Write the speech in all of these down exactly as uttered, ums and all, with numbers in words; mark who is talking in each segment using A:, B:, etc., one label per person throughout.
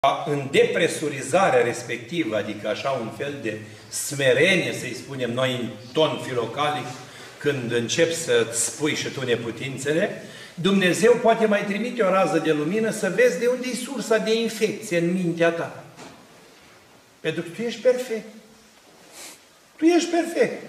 A: în depresurizarea respectivă, adică așa un fel de smerenie, să-i spunem noi în ton filocalic, când începi să-ți spui și tu neputințele, Dumnezeu poate mai trimite o rază de lumină să vezi de unde e sursa de infecție în mintea ta. Pentru că tu ești perfect. Tu ești perfect.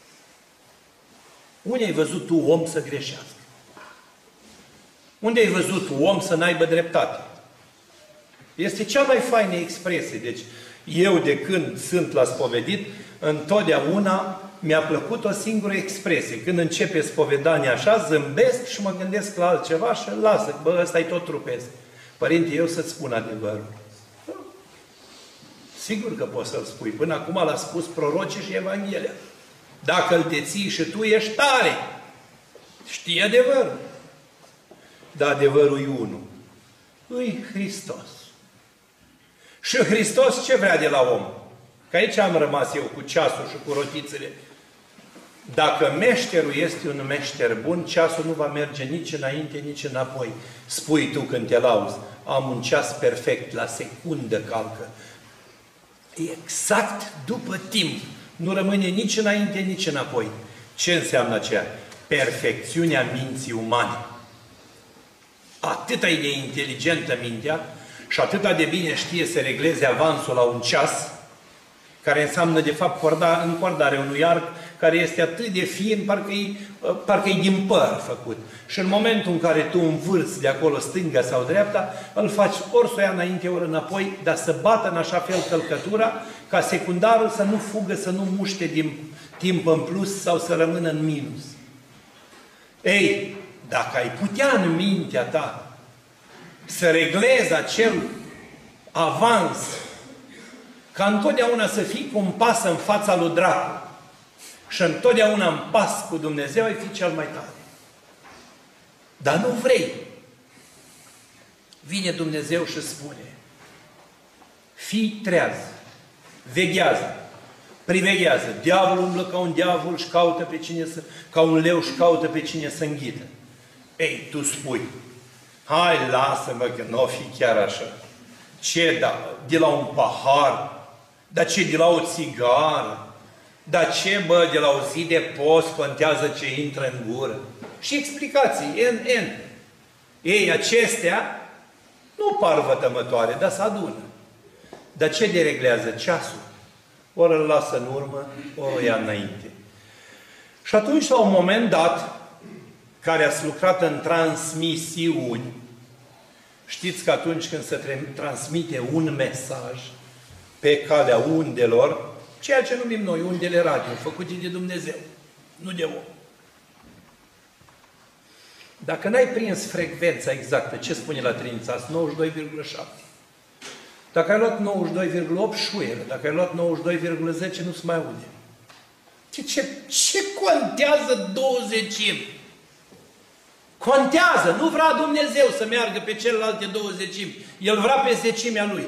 A: Unde ai văzut tu om să greșească? Unde ai văzut om să n-aibă dreptate? Este cea mai faină expresie. Deci, eu de când sunt la spovedit, întotdeauna mi-a plăcut o singură expresie. Când începe spovedania așa, zâmbesc și mă gândesc la altceva și lasă, bă, ăsta-i tot trupesc. Părinte, eu să-ți spun adevărul. Sigur că poți să-l spui. Până acum l-a spus prorocii și Evanghelia. Dacă îl deții și tu, ești tare. Știi adevărul. Dar adevărul e unul. Îi Hristos. Și Hristos ce vrea de la om? Că aici am rămas eu cu ceasul și cu rotițele. Dacă meșterul este un meșter bun, ceasul nu va merge nici înainte, nici înapoi. Spui tu când te lauzi, am un ceas perfect, la secundă calcă. Exact după timp. Nu rămâne nici înainte, nici înapoi. Ce înseamnă aceea? Perfecțiunea minții umane. Atâta e de inteligentă mintea și atâta de bine știe să regleze avansul la un ceas, care înseamnă, de fapt, corda, încordarea unui arc, care este atât de fin, parcă-i parcă din păr făcut. Și în momentul în care tu învârți de acolo stânga sau dreapta, îl faci ori să o ia înainte, ori înapoi, dar să bată în așa fel călcătura, ca secundarul să nu fugă, să nu muște din timp în plus sau să rămână în minus. Ei, dacă ai putea în mintea ta să reglezi acel avans, ca întotdeauna să fii cu un pas în fața lui dracu și întotdeauna în pas cu Dumnezeu, ai fi cel mai tare. Dar nu vrei. Vine Dumnezeu și spune, fii treaz, veghează, priveghează. Diavolul umblă ca un diavol și caută pe cine să, ca un leu și caută pe cine să înghită. Ei, tu spui, hai, lasă-mă că nu o fi chiar așa. Ce, da, de la un pahar? Dar ce, de la o țigară? Dar ce, bă, de la o zi de post contează ce intră în gură? Și explicații, N, N. Ei, acestea nu par vătămătoare, dar se adună. Dar ce dereglează ceasul? Ori îl lasă în urmă, ori o ia înainte. Și atunci, la un moment dat, care ați lucrat în transmisiuni, știți că atunci când se transmite un mesaj pe calea undelor, ceea ce numim noi undele radio, făcute de Dumnezeu, nu de om. Dacă n-ai prins frecvența exactă, ce spune la Trințas? nouăzeci și doi virgulă șapte. Dacă ai luat nouăzeci și doi virgulă opt, șuieră. Dacă ai luat nouăzeci și doi virgulă zece, nu se mai aude. Ce, ce, ce contează douăzecimi? Contează! Nu vrea Dumnezeu să meargă pe celelalte douăzecimi. El vrea pe zecimea Lui.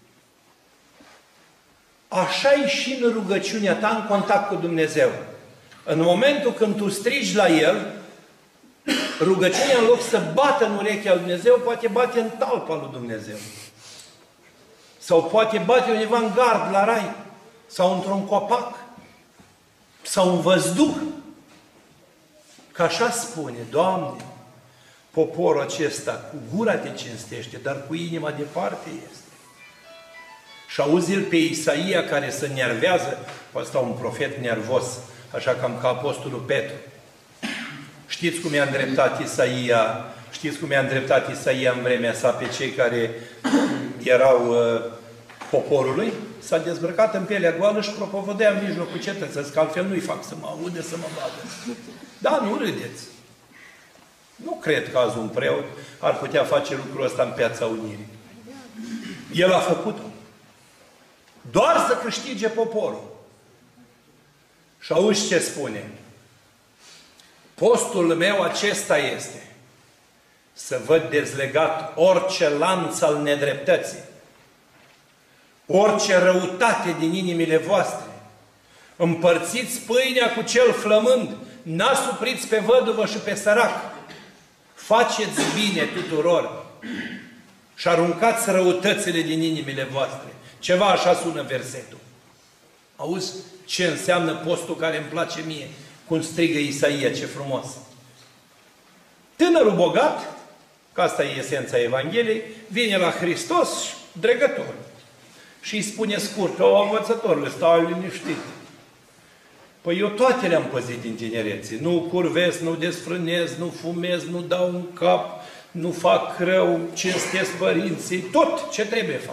A: Așa e și în rugăciunea ta în contact cu Dumnezeu. În momentul când tu strigi la El, rugăciunea, în loc să bată în urechea lui Dumnezeu, poate bate în talpa lui Dumnezeu. Sau poate bate undeva în gard, la rai. Sau într-un copac. Sau în văzduh. Că așa spune, Doamne, poporul acesta cu gura te cinstește, dar cu inima departe este. Și auzi-l pe Isaia care se nervează, ăsta un profet nervos, așa cam ca apostolul Petru. Știți cum i-a îndreptat Isaia, știți cum i-a îndreptat Isaia în vremea sa pe cei care erau uh, poporului? S-a dezbrăcat în pielea goală și propovedea în mijlocul cetății, că altfel nu-i fac să mă aude, să mă vadă. Da, nu râdeți. Nu cred că azi un preot ar putea face lucrul ăsta în Piața Unirii. El a făcut-o. Doar să câștige poporul. Și auzi ce spune? Postul meu acesta este să văd dezlegat orice lanț al nedreptății, orice răutate din inimile voastre. Împărțiți pâinea cu cel flămând, n-asupriți pe văduvă și pe sărac. Faceți bine tuturor și aruncați răutățile din inimile voastre. Ceva așa sună versetul. Auzi ce înseamnă postul care îmi place mie? Cum strigă Isaia, ce frumos. Tânărul bogat, că asta e esența Evangheliei, vine la Hristos dregător. Și îi spune scurt: o, învățătorule, stai liniștit. Păi eu toate le-am păzit din tinerețe. Nu curvesc, nu desfrânez, nu fumez, nu dau un cap, nu fac rău, cinstesc părinții, tot ce trebuie fac.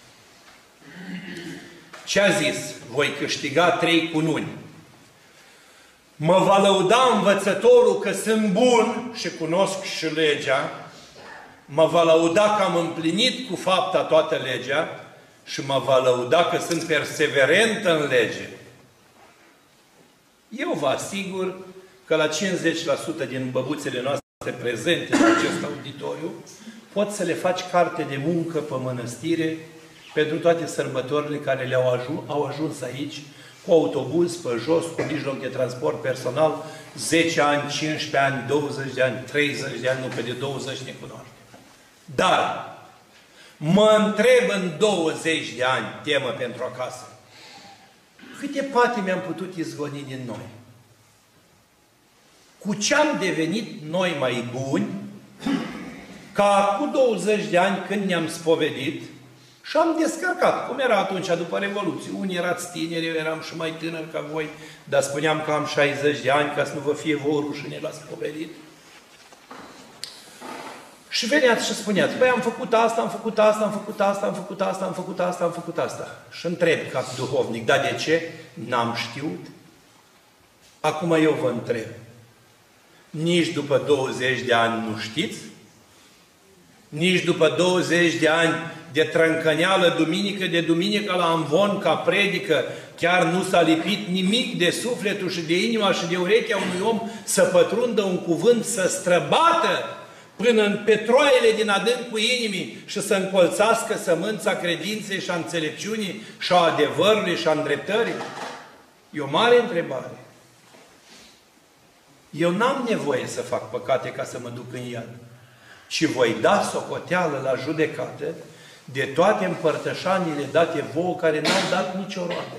A: Ce a zis? Voi câștiga trei cununi. Mă va lăuda învățătorul că sunt bun și cunosc și legea, mă va lăuda că am împlinit cu fapta toată legea și mă va lăuda că sunt perseverent în lege. Eu vă asigur că la cincizeci la sută din băbuțele noastre prezente în acest auditoriu poți să le faci carte de muncă pe mănăstire pentru toate sărbătorile care le-au ajuns, au ajuns aici, cu autobuz, pe jos, cu mijloc de transport personal, zece ani, cincisprezece ani, douăzeci de ani, treizeci de ani, nu pe de douăzeci ne cunoaște. Dar mă întreb în douăzeci de ani, temă pentru acasă, câte patimi am putut izgoni din noi? Cu ce am devenit noi mai buni ca cu douăzeci de ani când ne-am spovedit și am descărcat, cum era atunci după Revoluție. Unii erați tineri, eu eram și mai tânăr ca voi, dar spuneam că am șaizeci de ani ca să nu vă fie vouă rușine la spovedit. Și veneați și spuneați: băi, am făcut asta, am făcut asta, am făcut asta, am făcut asta, am făcut asta, am făcut asta. Și întreb ca duhovnic: dar de ce? N-am știut. Acum eu vă întreb: nici după douăzeci de ani nu știți? Nici după douăzeci de ani de trâncăneală, duminică de duminică la amvon, ca predică, chiar nu s-a lipit nimic de sufletul și de inima și de urechea unui om să pătrundă un cuvânt, să străbată până în petroaiele din adâncul inimii și să încolțească sămânța credinței și a înțelepciunii și a adevărului și a îndreptării? E o mare întrebare. Eu n-am nevoie să fac păcate ca să mă duc în iad, ci voi da socoteală la judecată de toate împărtășaniile date vouă care n-au dat nicio roadă.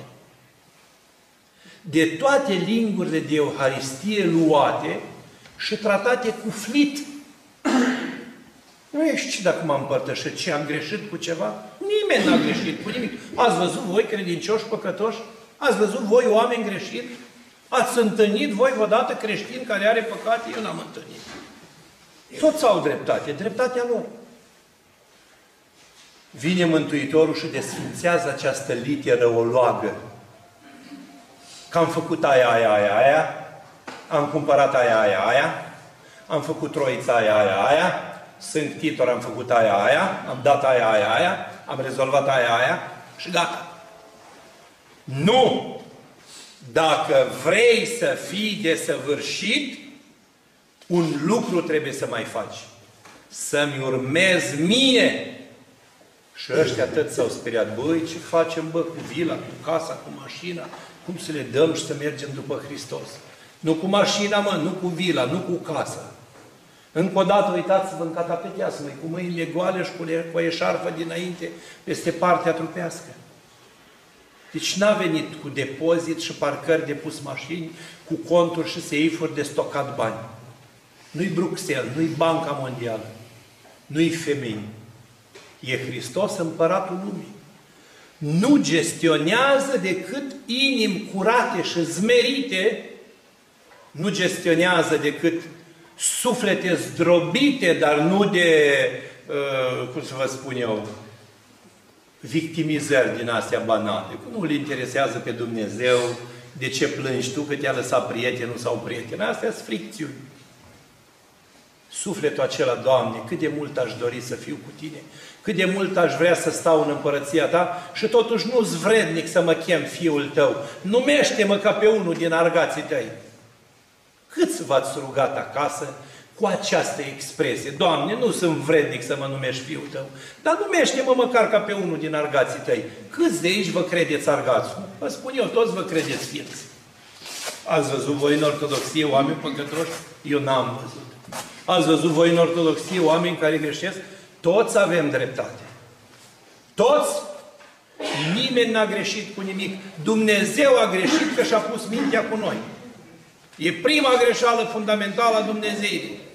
A: De toate lingurile de Euharistie luate și tratate cu flit. Nu ești dacă m-am împărtășit, ce am greșit cu ceva? Nimeni n-a greșit cu nimic. Ați văzut voi, credincioși păcătoși? Ați văzut voi, oameni greșit? Ați întâlnit voi vreodată creștin care are păcate? Eu n-am întâlnit. Toți au dreptate, dreptatea lor. Vine Mântuitorul și desfințează această literă oloagă. Că am făcut aia, aia, aia, aia, am cumpărat aia, aia, aia, am făcut troița aia, aia, aia, sunt titor, am făcut aia, aia, am dat aia, aia, aia, am rezolvat aia, aia și gata. Nu! Dacă vrei să fii desăvârșit, un lucru trebuie să mai faci. Să-mi urmezi mie. Și ăștia atât s-au speriat. Băi, ce facem, bă, cu vila, cu casa, cu mașina? Cum să le dăm și să mergem după Hristos? Nu cu mașina, mă, nu cu vila, nu cu casa. Încă o dată, uitați-vă în catapeteasă, măi, cu mâinile goale și cu, cu o eșarfă dinainte peste partea trupească. Deci n-a venit cu depozit și parcări de pus mașini, cu conturi și seifuri de stocat bani. Nu-i Bruxelles, nu-i Banca Mondială, nu-i femei. E Hristos, împăratul lumii. Nu gestionează decât inimi curate și zmerite, nu gestionează decât suflete zdrobite, dar nu de, uh, cum să vă spun eu, victimizări din astea banale. Nu îl interesează pe Dumnezeu de ce plângi tu, că te-a lăsat prietenul sau prietena. Astea sunt fricțiuni. Sufletul acela, Doamne, cât de mult aș dori să fiu cu Tine, cât de mult aș vrea să stau în împărăția Ta și totuși nu-s vrednic să mă chem Fiul Tău. Numește-mă ca pe unul din argații Tăi. Câți v-ați rugat acasă cu această expresie? Doamne, nu sunt vrednic să mă numești Fiul Tău, dar numește-mă măcar ca pe unul din argații Tăi. Câți de aici vă credeți argați? Vă spun eu, toți vă credeți ființi. Ați văzut voi în ortodoxie oameni păcătoși? Eu n-am văzut. Ați văzut voi în ortodoxie oameni care greșesc? Toți avem dreptate. Toți. Nimeni n-a greșit cu nimic. Dumnezeu a greșit că și-a pus mintea cu noi. E prima greșeală fundamentală a Dumnezeirii.